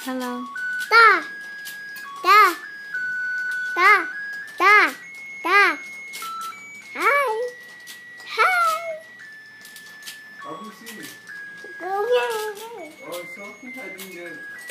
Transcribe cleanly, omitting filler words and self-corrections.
Hello. Da. Da. Da. Da. Da. Hi. Hi. How do you see me? Go here. Oh, it's okay. I didn't get it.